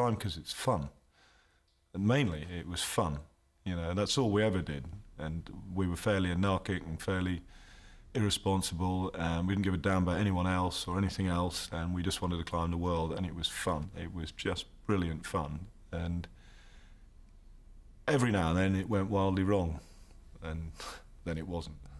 climb because it's fun. And mainly, it was fun. You know, that's all we ever did. And we were fairly anarchic and fairly irresponsible, and we didn't give a damn about anyone else or anything else, and we just wanted to climb the world, and it was fun. It was just brilliant fun. And every now and then it went wildly wrong, and then it wasn't.